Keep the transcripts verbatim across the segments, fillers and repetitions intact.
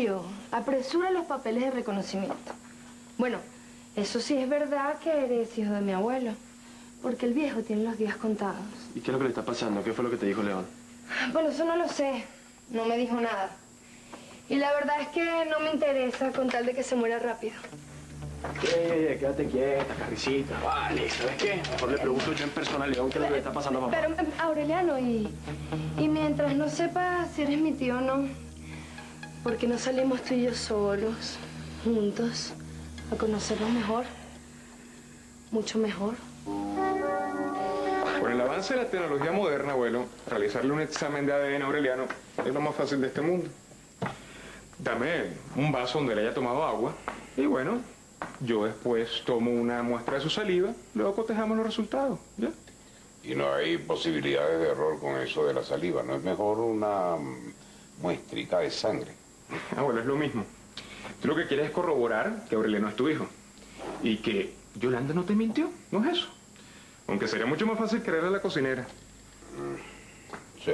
Mario, apresura los papeles de reconocimiento. Bueno, eso sí es verdad que eres hijo de mi abuelo, porque el viejo tiene los días contados. ¿Y qué es lo que le está pasando? ¿Qué fue lo que te dijo León? Bueno, eso no lo sé. No me dijo nada. Y la verdad es que no me interesa con tal de que se muera rápido. Eh, quédate quieta, Carricita. Vale, ¿sabes qué? Mejor le pregunto yo en persona a León qué es lo que le está pasando a papá. Pero, Aureliano, y, y mientras no sepa si eres mi tío o no, ¿por qué no salimos tú y yo solos, juntos, a conocernos mejor? Mucho mejor. Con el avance de la tecnología moderna, abuelo, realizarle un examen de A D N a Aureliano es lo más fácil de este mundo. Dame un vaso donde le haya tomado agua y bueno, yo después tomo una muestra de su saliva, luego cotejamos los resultados, ¿ya? Y no hay posibilidades de error con eso de la saliva, ¿no es mejor una muestrica de sangre? Abuelo, es lo mismo. Tú lo que quieres es corroborar que Aureliano es tu hijo y que Yolanda no te mintió, ¿no es eso? Aunque sería mucho más fácil creerle a la cocinera. Sí.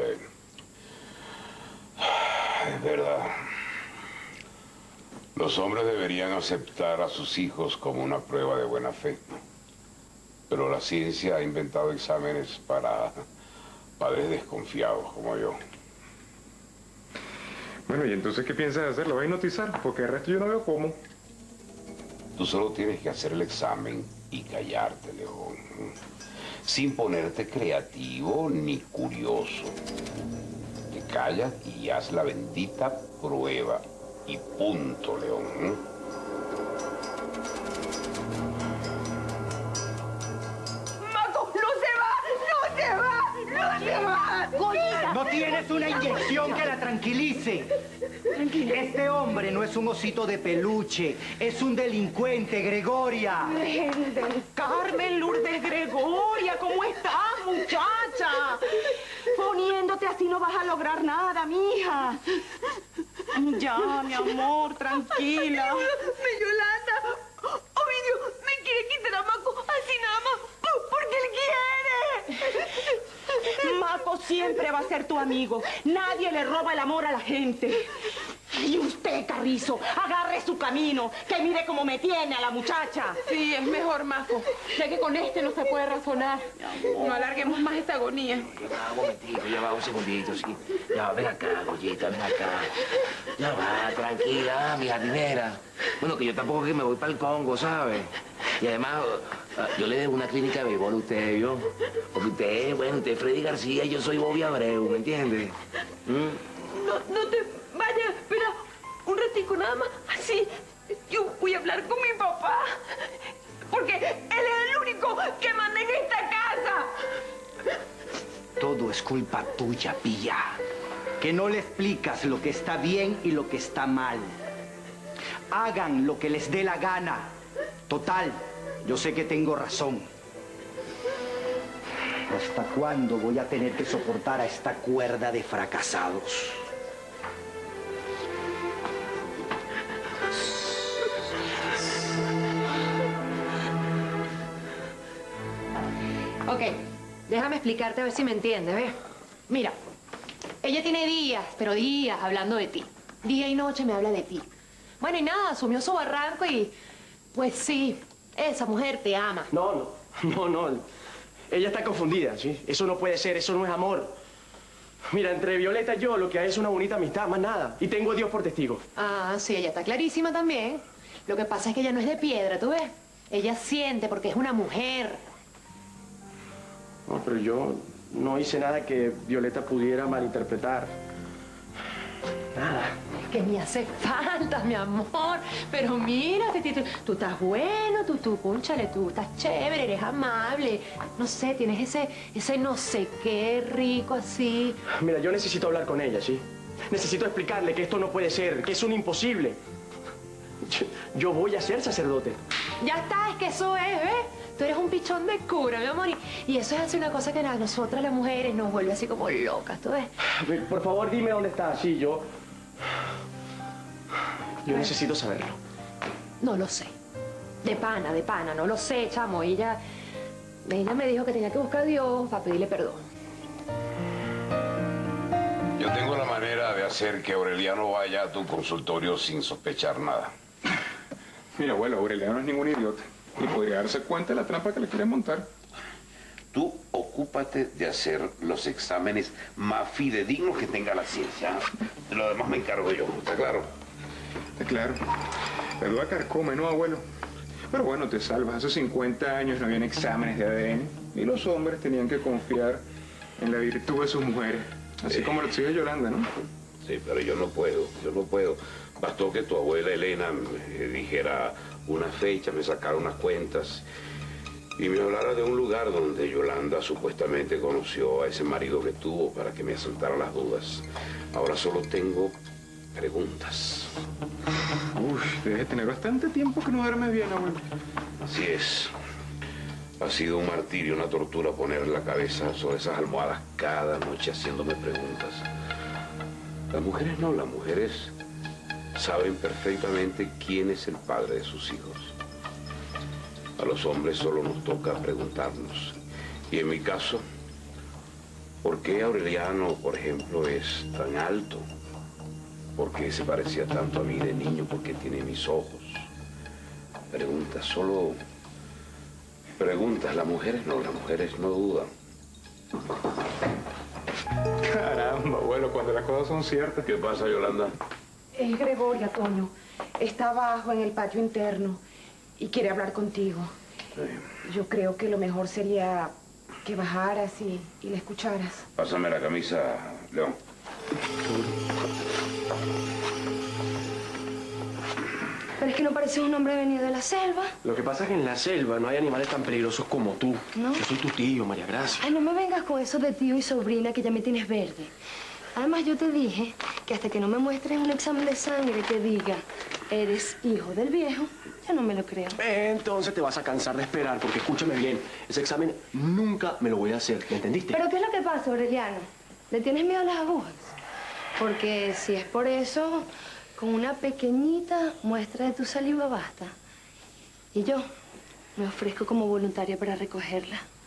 Es verdad. Los hombres deberían aceptar a sus hijos como una prueba de buena fe. Pero la ciencia ha inventado exámenes para padres desconfiados como yo. Bueno, ¿y entonces qué piensas hacer? ¿Lo vas a hipnotizar? Porque el resto yo no veo cómo. Tú solo tienes que hacer el examen y callarte, León. Sin ponerte creativo ni curioso. Te callas y haz la bendita prueba. Y punto, León. ¡Maco, no se va! ¡No se va! ¡No se va! ¡Goyita! No tienes una inyección que la tranquilice. Tranquila. Este hombre no es un osito de peluche, es un delincuente, Gregoria. Carmen Lourdes Gregoria, ¿cómo estás, muchacha? Poniéndote así no vas a lograr nada, mija. Ya, mi amor, tranquila. Mi Yolanda, Ovidio, me quiere quitar a Maco así nada más porque él quiere. Maco siempre va a ser tu amigo. Nadie le roba el amor a la gente. Y usted, Carrizo, agarre su camino, que mire cómo me tiene a la muchacha. Sí, es mejor, Maco, ya que con este no se puede razonar. No alarguemos más esta agonía. Ya va, un momentito, ya va, un segundito, sí. Ya va, ven acá, Goyita, ven acá. Ya va, tranquila, mi jardinera. Bueno, que yo tampoco que me voy para el Congo, ¿sabes? Y además, yo le debo una clínica de béisbol a usted, ¿yo? Porque usted, bueno, usted es Freddy García y yo soy Bobby Abreu, ¿me entiende? ¿Mm? No, no te vayas, espera un ratico nada más. Así, yo voy a hablar con mi papá. Porque él es el único que manda en esta casa. Todo es culpa tuya, pilla. Que no le explicas lo que está bien y lo que está mal. Hagan lo que les dé la gana. Total, yo sé que tengo razón. ¿Hasta cuándo voy a tener que soportar a esta cuerda de fracasados? Ok, déjame explicarte a ver si me entiendes, ¿ves? Mira, ella tiene días, pero días hablando de ti. Día y noche me habla de ti. Bueno, y nada, asumió su barranco y... Pues sí, esa mujer te ama. No, no, no, no. Ella está confundida, ¿sí? Eso no puede ser, eso no es amor. Mira, entre Violeta y yo lo que hay es una bonita amistad, más nada. Y tengo a Dios por testigo. Ah, sí, ella está clarísima también. Lo que pasa es que ella no es de piedra, ¿tú ves? Ella siente porque es una mujer. No, pero yo no hice nada que Violeta pudiera malinterpretar. Nada. Que me hace falta, mi amor. Pero mira, tú, tú, tú estás bueno, tú, tú, cónchale, tú estás chévere, eres amable. No sé, tienes ese, ese no sé qué rico así. Mira, yo necesito hablar con ella, ¿sí? Necesito explicarle que esto no puede ser, que es un imposible. Yo, yo voy a ser sacerdote. Ya está, es que eso es, ¿ves? Tú eres un pichón de cura, mi amor. Y, y eso es así una cosa que a nosotras las mujeres nos vuelve así como locas, ¿tú ves? Por favor, dime dónde está. Sí, yo... Yo necesito saberlo. No lo sé. De pana, de pana, no lo sé, chamo. Ella, ella me dijo que tenía que buscar a Dios para pedirle perdón. Yo tengo tengo la manera de hacer que Aureliano vaya a tu consultorio sin sospechar nada. Mira, abuelo, Aureliano no es ningún idiota. Y podría darse cuenta de la trampa que le quieren montar. Tú ocúpate de hacer los exámenes más fidedignos que tenga la ciencia. De lo demás me encargo yo, ¿está claro? Está claro. La duda carcome, ¿no, abuelo? Pero bueno, te salvas. Hace cincuenta años no habían exámenes de A D N y los hombres tenían que confiar en la virtud de sus mujeres. Así Eh. como lo exige Yolanda, ¿no? Sí, pero yo no puedo, yo no puedo. Bastó que tu abuela Elena me dijera una fecha, me sacara unas cuentas y me hablara de un lugar donde Yolanda supuestamente conoció a ese marido que tuvo para que me asaltara las dudas. Ahora solo tengo preguntas. Uf, debes tener bastante tiempo que no duermes bien, abuelo. Así es. Ha sido un martirio, una tortura poner la cabeza sobre esas almohadas cada noche haciéndome preguntas. Las mujeres no, las mujeres saben perfectamente quién es el padre de sus hijos. A los hombres solo nos toca preguntarnos. Y en mi caso, ¿por qué Aureliano, por ejemplo, es tan alto? ¿Por qué se parecía tanto a mí de niño? ¿Por qué tiene mis ojos? Preguntas, solo preguntas. Las mujeres no, las mujeres no dudan. Caramba, abuelo, cuando las cosas son ciertas. ¿Qué pasa, Yolanda? Es Gregoria, Toño. Está abajo en el patio interno y quiere hablar contigo. Sí. Yo creo que lo mejor sería que bajaras y, y la escucharas. Pásame la camisa, León. Pero es que no pareces un hombre venido de la selva. Lo que pasa es que en la selva no hay animales tan peligrosos como tú. ¿No? Yo soy tu tío, María Gracia. Ay, no me vengas con eso de tío y sobrina que ya me tienes verde. Además, yo te dije que hasta que no me muestres un examen de sangre que diga eres hijo del viejo, yo no me lo creo. Entonces te vas a cansar de esperar, porque escúchame bien, ese examen nunca me lo voy a hacer, ¿me entendiste? ¿Pero qué es lo que pasa, Aureliano? ¿Le tienes miedo a las agujas? Porque si es por eso, con una pequeñita muestra de tu saliva basta. Y yo me ofrezco como voluntaria para recogerla.